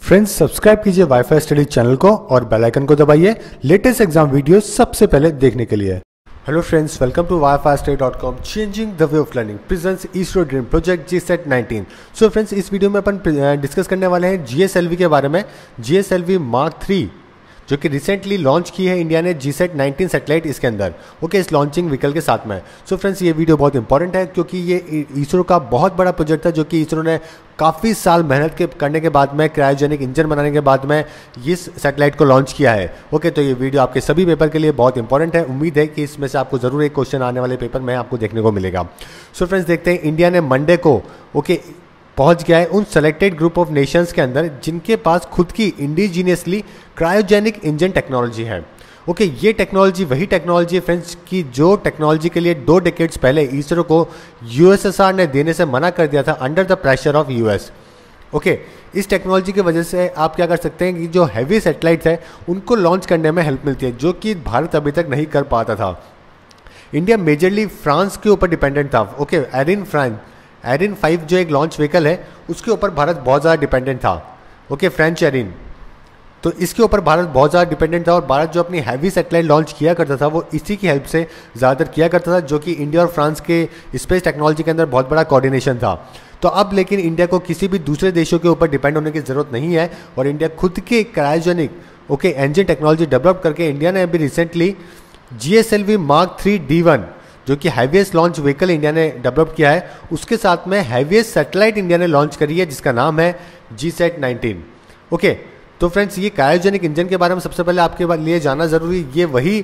Friends subscribe कीजिए wifi study channel को और बेल आइकन को दबाइए लेटेस्ट एग्जाम वीडियो सबसे पहले देखने के लिए। Hello friends, welcome to wifistudy.com changing the way of learning presents ISRO dream project GSAT 19। So friends, इस वीडियो में अपन डिस्कस करने वाले हैं GSLV के बारे में। GSLV Mark 3 जो कि रिसेंटली लॉन्च की है इंडिया ने GSAT 19 सैटेलाइट इसके अंदर, ओके, इस लॉन्चिंग व्हीकल के साथ में। सो फ्रेंड्स, ये वीडियो बहुत इंपॉर्टेंट है क्योंकि ये इसरो का बहुत बड़ा प्रोजेक्ट था जो कि इसरो ने काफ़ी साल मेहनत करने के बाद में, क्रायोजेनिक इंजन बनाने के बाद में इस सैटेलाइट को लॉन्च किया है। ओके, तो ये वीडियो आपके सभी पेपर के लिए बहुत इंपॉर्टेंट है। उम्मीद है कि इसमें से आपको ज़रूर एक क्वेश्चन आने वाले पेपर में आपको देखने को मिलेगा। सो फ्रेंड्स, देखते हैं इंडिया ने मंडे को पहुंच गया है उन सेलेक्टेड ग्रुप ऑफ नेशंस के अंदर जिनके पास खुद की इंडिजीनियसली क्रायोजेनिक इंजन टेक्नोलॉजी है। ओके, ये टेक्नोलॉजी वही टेक्नोलॉजी है फ्रेंड्स की जो टेक्नोलॉजी के लिए 2 डेकेड्स पहले इसरो को USSR ने देने से मना कर दिया था under the pressure of US। Okay, इस टेक्नोलॉजी की वजह से आप क्या कर सकते हैं कि जो हैवी सैटेलाइट्स है उनको लॉन्च करने में हेल्प मिलती है, जो कि भारत अभी तक नहीं कर पाता था। इंडिया मेजरली फ्रांस के ऊपर डिपेंडेंट था। ओके, एरिन 5 जो एक लॉन्च व्हीकल है उसके ऊपर भारत बहुत ज़्यादा डिपेंडेंट था। ओके, फ्रेंच एरिन, तो इसके ऊपर भारत बहुत ज़्यादा डिपेंडेंट था और भारत जो अपनी हैवी सैटेलाइट लॉन्च किया करता था वो इसी की हेल्प से ज़्यादातर किया करता था, जो कि इंडिया और फ्रांस के स्पेस टेक्नोलॉजी के अंदर बहुत बड़ा कोऑर्डिनेशन था। तो अब लेकिन इंडिया को किसी भी दूसरे देशों के ऊपर डिपेंड होने की ज़रूरत नहीं है और इंडिया खुद के क्रायोजेनिक इंजन टेक्नोलॉजी डेवलप करके इंडिया ने अभी रिसेंटली GSLV Mark 3 D1 जो कि हैवीएस्ट लॉन्च व्हीकल इंडिया ने डेवलप किया है, उसके साथ में हैवीएस्ट सैटेलाइट इंडिया ने लॉन्च करी है जिसका नाम है GSAT 19। ओके, तो फ्रेंड्स, ये क्रायोजेनिक इंजन के बारे में सबसे पहले आपके लिए जानना जरूरी। ये वही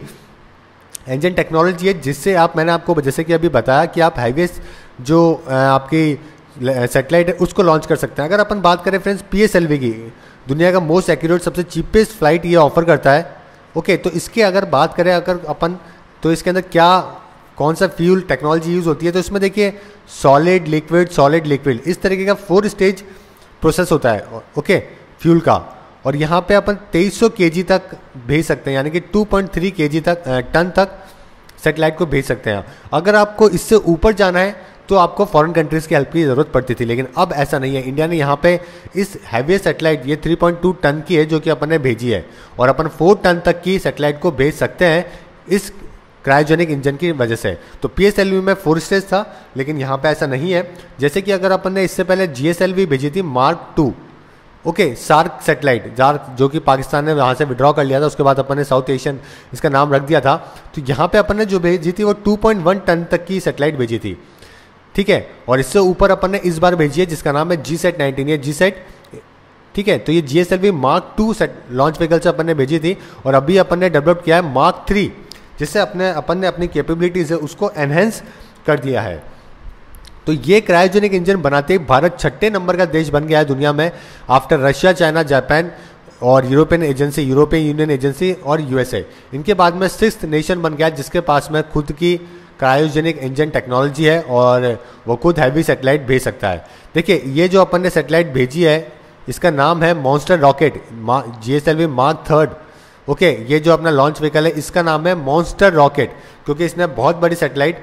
इंजन टेक्नोलॉजी है जिससे मैंने आपको जैसे कि अभी बताया कि आप हैवीएस्ट जो आपकी सैटेलाइट है उसको लॉन्च कर सकते हैं। अगर अपन बात करें फ्रेंड्स PSLV की, दुनिया का मोस्ट एक्यूरेट सबसे चीपेस्ट फ्लाइट ये ऑफर करता है। ओके, तो इसके अगर बात करें अपन तो इसके अंदर कौन सा फ्यूल टेक्नोलॉजी यूज़ होती है, तो इसमें देखिए सॉलिड लिक्विड इस तरीके का 4 स्टेज प्रोसेस होता है। ओके, फ्यूल का, और यहाँ पे अपन 2300 kg तक भेज सकते हैं, यानी कि 2.3 kg तक टन तक सैटेलाइट को भेज सकते हैं। अगर आपको इससे ऊपर जाना है तो आपको फॉरेन कंट्रीज़ की हेल्प की ज़रूरत पड़ती थी, लेकिन अब ऐसा नहीं है। इंडिया ने यहाँ पे इस हैवी सैटेलाइट ये 3.2 टन की है जो कि अपन ने भेजी है, और अपन 4 टन तक की सैटेलाइट को भेज सकते हैं इस क्रायोजेनिक इंजन की वजह से। तो PSLV में 4 स्टेज था, लेकिन यहाँ पे ऐसा नहीं है। जैसे कि अगर अपन ने इससे पहले GSLV भेजी थी Mark 2, ओके, सार्क सैटेलाइट जो कि पाकिस्तान ने वहाँ से विड्रॉ कर लिया था, उसके बाद अपन ने साउथ एशियन इसका नाम रख दिया था। तो यहाँ पे अपन ने जो भेजी थी वो 2.1 टन तक की सैटेलाइट भेजी थी, ठीक है, और इससे ऊपर अपन ने इस बार भेजी है जिसका नाम है GSAT 19। ये GSAT, ठीक है, तो ये GSLV Mark 2 लॉन्च व्हीकल से अपन ने भेजी थी, और अभी अपन ने डेवलप किया है Mark 3 जिससे अपन ने अपनी कैपेबिलिटीज है उसको एनहेंस कर दिया है। तो ये क्रायोजेनिक इंजन बनाते ही भारत 6ठे नंबर का देश बन गया है दुनिया में, आफ्टर रशिया, चाइना, जापान और यूरोपियन यूनियन एजेंसी और USA। इनके बाद में 6th नेशन बन गया जिसके पास में खुद की क्रायोजेनिक इंजन टेक्नोलॉजी है और वो खुद हैवी सैटेलाइट भेज सकता है। देखिए, ये जो अपन ने सैटेलाइट भेजी है इसका नाम है monster rocket, GSLV Mark 3। Okay, ये जो अपना लॉन्च व्हीकल है इसका नाम है मॉन्स्टर रॉकेट, क्योंकि इसने बहुत बड़ी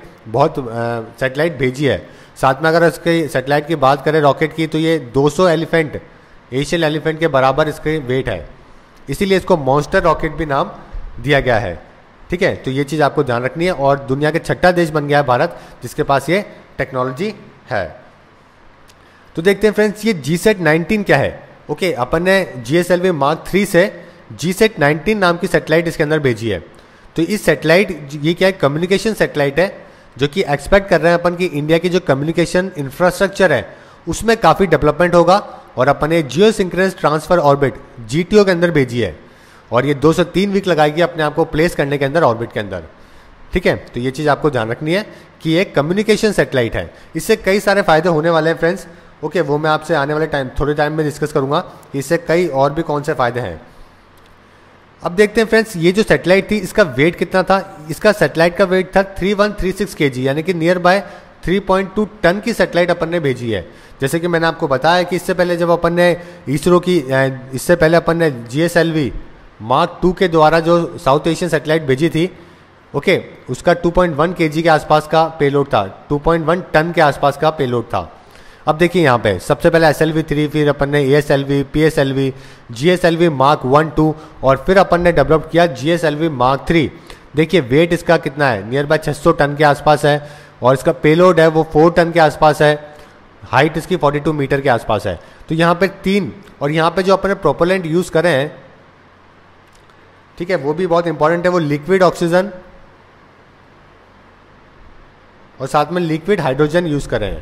सैटेलाइट भेजी है। साथ में अगर इसके सैटेलाइट की बात करें रॉकेट की, तो ये 200 एशियन एलिफेंट के बराबर इसके वेट है, इसीलिए इसको मॉन्स्टर रॉकेट भी नाम दिया गया है, ठीक है। तो ये चीज़ आपको ध्यान रखनी है, और दुनिया के 6ठा देश बन गया है भारत जिसके पास ये टेक्नोलॉजी है। तो देखते हैं फ्रेंड्स, ये GSAT 19 क्या है। ओके, अपन ने GSLV Mark 3 से GSAT 19 नाम की सैटेलाइट इसके अंदर भेजी है। तो इस सैटेलाइट, ये क्या है, कम्युनिकेशन सैटेलाइट है, जो कि एक्सपेक्ट कर रहे हैं अपन की इंडिया की जो कम्युनिकेशन इंफ्रास्ट्रक्चर है उसमें काफ़ी डेवलपमेंट होगा, और अपन ने geosynchronous transfer orbit GTO के अंदर भेजी है, और ये 2 से 3 वीक लगाएगी अपने आप को प्लेस करने के अंदर ऑर्बिट के अंदर, ठीक है। तो ये चीज़ आपको ध्यान रखनी है कि ये कम्युनिकेशन सैटेलाइट है। इससे कई सारे फायदे होने वाले हैं फ्रेंड्स। ओके, वो मैं आपसे आने वाले थोड़े टाइम में डिस्कस करूंगा कि इससे कई और भी कौन से फायदे हैं। अब देखते हैं फ्रेंड्स, ये जो सैटेलाइट थी इसका वेट कितना था। इसका सैटेलाइट का वेट था 3136 kg, यानी कि नियर बाय 3.2 टन की सैटेलाइट अपन ने भेजी है। जैसे कि मैंने आपको बताया कि इससे पहले जब अपन ने इससे पहले अपन ने GSLV Mark 2 के द्वारा जो साउथ एशियन सैटेलाइट भेजी थी, ओके, उसका 2.1 kg के आसपास का पेलोड था, 2.1 टन के आसपास का पेलोड था। अब देखिए यहाँ पे सबसे पहले SLV-3, फिर अपन ने ASLV, PSLV, GSLV Mark 1, 2 और फिर अपन ने डेवलप किया GSLV Mark 3। देखिए वेट इसका कितना है, नियर बाय 600 टन के आसपास है और इसका पेलोड है वो 4 टन के आसपास है, हाइट इसकी 42 मीटर के आसपास है। तो यहाँ पे 3 और यहाँ पे जो अपन ने प्रोपेलेंट यूज करे हैं, ठीक है, वो भी बहुत इंपॉर्टेंट है, वो लिक्विड ऑक्सीजन और साथ में लिक्विड हाइड्रोजन यूज कर रहे हैं।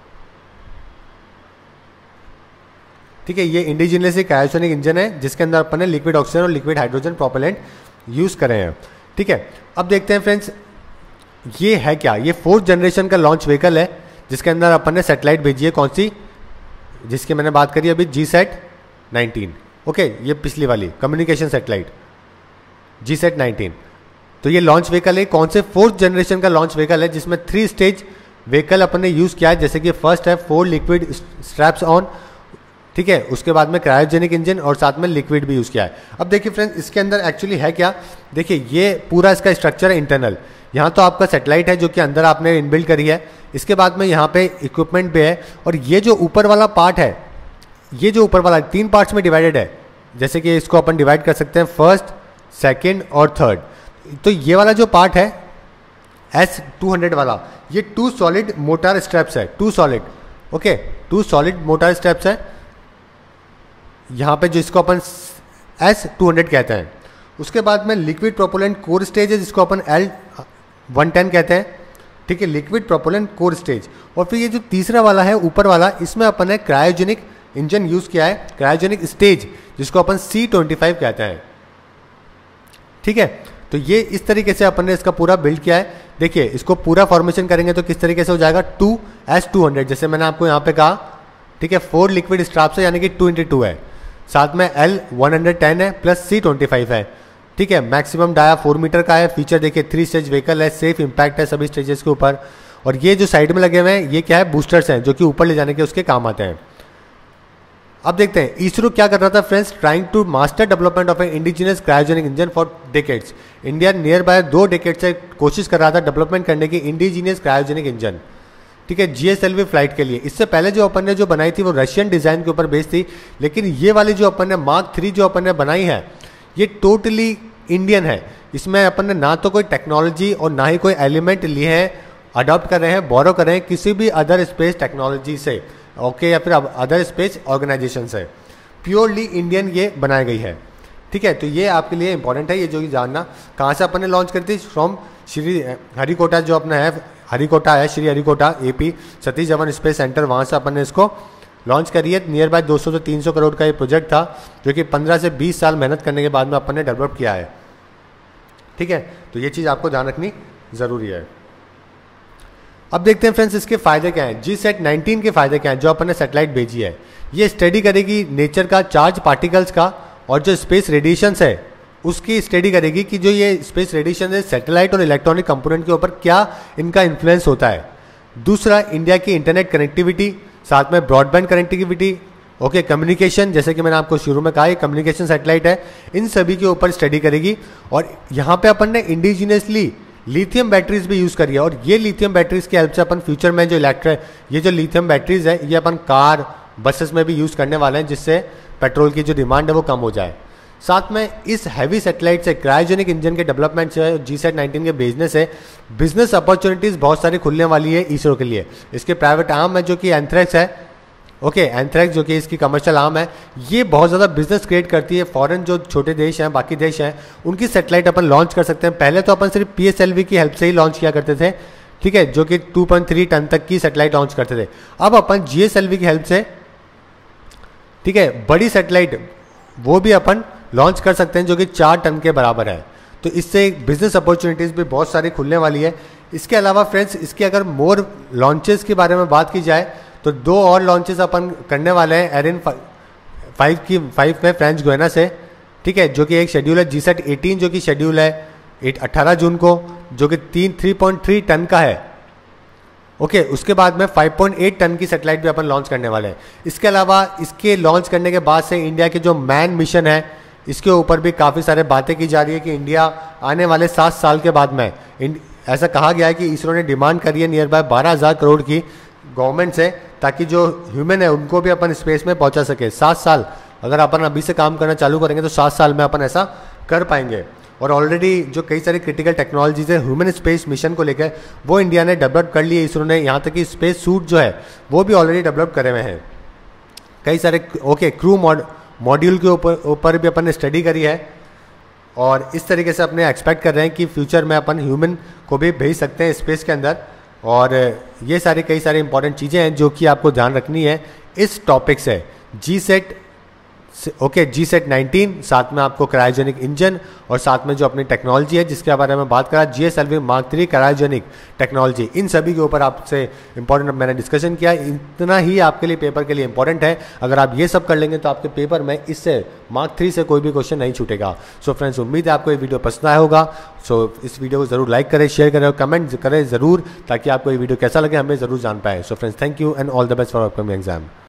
ठीक है, ये इंडिजिनियसली क्रायोजेनिक इंजन है जिसके अंदर अपन ने लिक्विड ऑक्सीजन और लिक्विड हाइड्रोजन प्रोपेलेंट यूज करे हैं। ठीक है, अब देखते हैं फ्रेंड्स ये है क्या, ये 4th जनरेशन का लॉन्च व्हीकल है जिसके अंदर अपन ने सैटेलाइट भेजी है, कौन सी, जिसकी मैंने बात करी अभी, GSAT-19। ओके, ये पिछली वाली कम्युनिकेशन सैटेलाइट GSAT-19। तो ये लॉन्च व्हीकल है, कौन से 4th जनरेशन का लॉन्च व्हीकल है जिसमें 3 स्टेज व्हीकल अपन ने यूज किया है। जैसे कि फर्स्ट है 4 लिक्विड स्ट्रैप्स ऑन, ठीक है, उसके बाद में क्रायोजेनिक इंजन और साथ में लिक्विड भी यूज किया है। अब देखिए फ्रेंड्स इसके अंदर एक्चुअली है क्या, देखिए ये पूरा इसका स्ट्रक्चर है इंटरनल। यहाँ तो आपका सैटेलाइट है जो कि अंदर आपने इनबिल्ट करी है, इसके बाद में यहाँ पे इक्विपमेंट भी है और ये जो ऊपर वाला पार्ट है, ये जो ऊपर वाला 3 पार्ट्स में डिवाइडेड है। जैसे कि इसको अपन डिवाइड कर सकते हैं फर्स्ट, सेकेंड और थर्ड। तो ये वाला जो पार्ट है S200 वाला, ये 2 सॉलिड मोटार स्ट्रैप्स है, 2 solid, okay, 2 solid motor straps है यहाँ पे, जो इसको अपन S200 कहते हैं। उसके बाद में लिक्विड प्रोपेलेंट कोर स्टेज है जिसको अपन L110 कहते हैं। ठीक है, लिक्विड प्रोपेलेंट कोर स्टेज। और फिर ये जो तीसरा वाला है ऊपर वाला, इसमें अपन ने क्रायोजेनिक इंजन यूज किया है, क्रायोजेनिक स्टेज जिसको अपन C25 कहते हैं। ठीक है, तो ये इस तरीके से अपन ने इसका पूरा बिल्ड किया है। देखिए इसको पूरा फॉर्मेशन करेंगे तो किस तरीके से हो जाएगा, 2S200 जैसे मैंने आपको यहाँ पे कहा। ठीक है, 4 लिक्विड स्ट्रैप्स है यानी कि 2x2 है, साथ में L110 है प्लस C25 है। ठीक है, मैक्सिमम डाया 4 मीटर का है। फीचर देखिए 3 स्टेज व्हीकल है, सेफ इंपैक्ट है सभी स्टेजेस के ऊपर। और ये जो साइड में लगे हुए हैं ये क्या है, बूस्टर्स हैं जो कि ऊपर ले जाने के उसके काम आते हैं। अब देखते हैं इसरो क्या कर रहा था friends, trying to master development of a indigenous cryogenic engine for decades. India nearby 2 decade से कोशिश कर रहा था डेवलपमेंट करने की इंडिजिनियस क्रायोजेनिक इंजन। ठीक है, GSLV फ्लाइट के लिए। इससे पहले जो अपन ने जो बनाई थी वो रशियन डिजाइन के ऊपर बेस्ड थी, लेकिन ये वाली जो अपन ने Mark 3 जो अपन ने बनाई है ये टोटली इंडियन है। इसमें अपन ने ना तो कोई टेक्नोलॉजी और ना ही कोई एलिमेंट लिए हैं, अडॉप्ट कर रहे हैं, बोरो कर रहे हैं किसी भी अदर स्पेस टेक्नोलॉजी से, ओके, या फिर अदर स्पेस ऑर्गेनाइजेशन से। प्योरली इंडियन ये बनाई गई है। ठीक है, तो ये आपके लिए इंपॉर्टेंट है ये जो जानना। कहाँ से अपन ने लॉन्च करी थी, फ्रॉम श्री हरिकोटा, जो अपना है हरिकोटा है, Sriharikota AP Satish Dhawan space centre, वहाँ से अपन ने इसको लॉन्च करी है। नियर बाय 200 से 300 करोड़ का ये प्रोजेक्ट था जो कि 15 से 20 साल मेहनत करने के बाद में अपन ने डेवलप किया है। ठीक है, तो ये चीज़ आपको ध्यान रखनी ज़रूरी है। अब देखते हैं फ्रेंड्स इसके फायदे क्या हैं, GSAT-19 के फायदे क्या हैं जो अपन ने सैटेलाइट भेजी है। ये स्टडी करेगी नेचर का, चार्ज पार्टिकल्स का और जो स्पेस रेडिएशंस है उसकी स्टडी करेगी कि जो ये स्पेस रेडिएशन है सैटेलाइट और इलेक्ट्रॉनिक कंपोनेंट के ऊपर क्या इनका इन्फ्लुएंस होता है। दूसरा, इंडिया की इंटरनेट कनेक्टिविटी, साथ में ब्रॉडबैंड कनेक्टिविटी, ओके, कम्युनिकेशन, जैसे कि मैंने आपको शुरू में कहा ये कम्युनिकेशन सैटेलाइट है, इन सभी के ऊपर स्टडी करेगी। और यहाँ पे अपन ने इंडिजिनियसली लिथियम बैटरीज भी यूज़ करी है और ये लिथियम बैटरीज की हेल्प से अपन फ्यूचर में जो ये जो लिथियम बैटरीज है ये अपन कार, बसेस में भी यूज़ करने वाले हैं, जिससे पेट्रोल की जो डिमांड है वो कम हो जाए। साथ में इस हैवी सैटेलाइट से क्रायोजेनिक इंजन के डेवलपमेंट से GSAT-19 के बिजनेस है, बिजनेस अपॉर्चुनिटीज़ बहुत सारी खुलने वाली है इसरो के लिए। इसके प्राइवेट आर्म है जो कि एंथ्रेक्स है, ओके, एंथ्रेक्स जो कि इसकी कमर्शियल आर्म है, ये बहुत ज़्यादा बिजनेस क्रिएट करती है। फॉरेन जो छोटे देश हैं, बाकी देश हैं, उनकी सैटेलाइट अपन लॉन्च कर सकते हैं। पहले तो अपन सिर्फ PSLV की हेल्प से ही लॉन्च किया करते थे, ठीक है, जो कि 2.3 टन तक की सैटेलाइट लॉन्च करते थे। अब अपन GSLV की हेल्प से, ठीक है, बड़ी सैटेलाइट वो भी अपन लॉन्च कर सकते हैं जो कि 4 टन के बराबर है। तो इससे बिजनेस अपॉर्चुनिटीज़ भी बहुत सारी खुलने वाली है। इसके अलावा फ्रेंड्स इसके अगर मोर लॉन्चेस के बारे में बात की जाए तो 2 और लॉन्चेस अपन करने वाले हैं एरिन 5 में फ्रेंच गुयाना से, ठीक है, जो कि एक शेड्यूल है GSAT-18 जो कि शेड्यूल है 18 जून को, जो कि 3.3 टन का है, ओके। उसके बाद में 5.8 टन की सैटेलाइट भी अपन लॉन्च करने वाले हैं। इसके अलावा इसके लॉन्च करने के बाद से इंडिया के जो मैन मिशन है इसके ऊपर भी काफ़ी सारे बातें की जा रही है कि इंडिया आने वाले 7 साल के बाद में, ऐसा कहा गया है कि इसरो ने डिमांड करी है नियर बाय 12,000 करोड़ की गवर्नमेंट से, ताकि जो ह्यूमन है उनको भी अपन स्पेस में पहुंचा सके। 7 साल अगर अपन अभी से काम करना चालू करेंगे तो 7 साल में अपन ऐसा कर पाएंगे। और ऑलरेडी जो कई सारी क्रिटिकल टेक्नोलॉजीज है ह्यूमन स्पेस मिशन को लेकर, वो इंडिया ने डेवलप कर ली है, इसरो ने। यहाँ तक कि स्पेस सूट जो है वो भी ऑलरेडी डेवलप करे हुए हैं। कई सारे क्रू मॉड्यूल के ऊपर भी अपन ने स्टडी करी है, और इस तरीके से अपने एक्सपेक्ट कर रहे हैं कि फ्यूचर में अपन ह्यूमन को भी भेज सकते हैं स्पेस के अंदर। और ये सारी कई सारी इंपॉर्टेंट चीज़ें हैं जो कि आपको ध्यान रखनी है इस टॉपिक से। G-SAT 19, साथ में आपको क्रायोजेनिक इंजन, और साथ में जो अपनी टेक्नोलॉजी है जिसके बारे में बात करा, GSLV Mark 3 क्रायोजेनिक टेक्नोलॉजी, इन सभी के ऊपर आपसे इंपॉर्टेंट मैंने डिस्कशन किया। इतना ही आपके लिए पेपर के लिए इंपॉर्टेंट है। अगर आप ये सब कर लेंगे तो आपके पेपर में इससे Mark 3 से कोई भी क्वेश्चन नहीं छूटेगा। सो फ्रेंड्स, उम्मीद है आपको ये वीडियो पसंद आया होगा। सो इस वीडियो को जरूर लाइक करें, शेयर करें और कमेंट करें ज़रूर, ताकि आपको ये वीडियो कैसा लगे हमें ज़रूर जान पाए। So friends, thank you and all the best for upcoming exam.